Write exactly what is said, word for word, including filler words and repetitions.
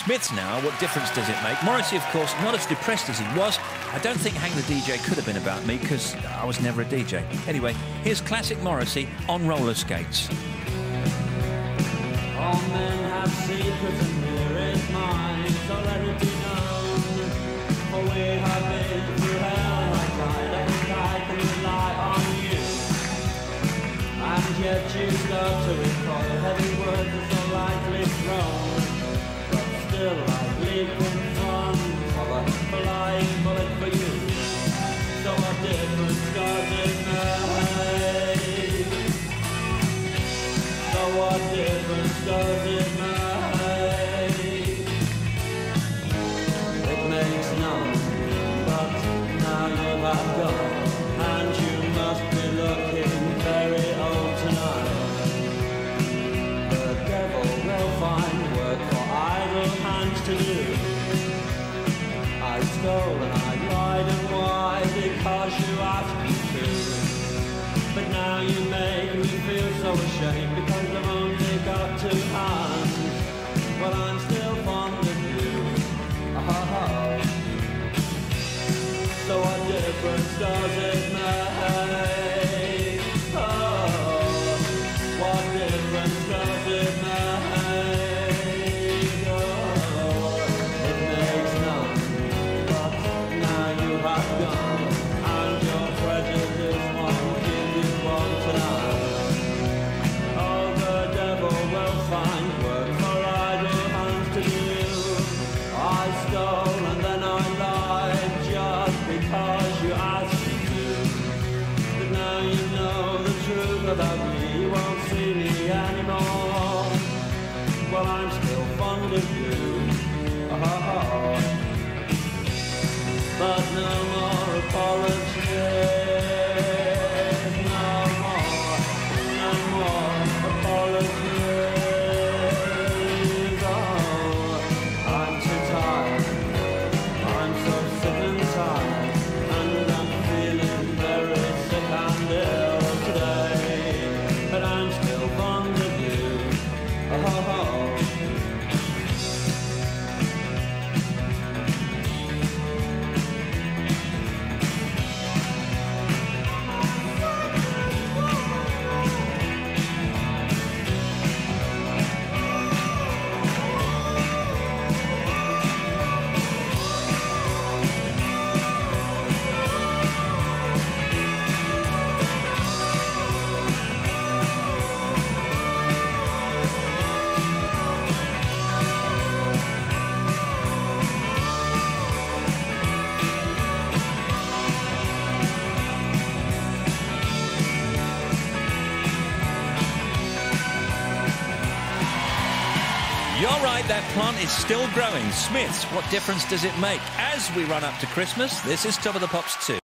Smiths now, what difference does it make? Morrissey, of course, not as depressed as he was. I don't think Hang the D J could have been about me, because I was never a D J. Anyway, here's classic Morrissey on roller skates. All men have secrets and here is mine, so let it be known. For we have been through hell and I tried and I can rely on you. And yet you start to recall heavy words are so lightly thrown. But still I leap in front of a flying bullet for you. So what difference does it make? So what difference does it make? It makes none, but now you have gone, and you must be looking very old tonight. The devil will find work for idle hands to do. I stole and I lied, and why? Because you asked me to. But now you make me feel so ashamed, because I've only got two hands. Well, I'm still fond of you. Ah-ha-ha. So what difference does it make? Oh, what difference does it make? Oh, it makes none, but now you have gone, and your prejudice won't give you one tonight. Oh, the devil will find work for idle hands to do. I stole and then I lied just because you asked me to. But now you know the truth about me, you won't see me anymore. Well, I'm still fond of you. Oh, but no more apologies. No more, no more apologies. Oh, I'm too tired. I'm so sick and tired, and I'm feeling very sick and ill today. But I'm still fond of you. Oh, You're right, that plant is still growing. Smiths, what difference does it make? As we run up to Christmas, this is Top of the Pops two.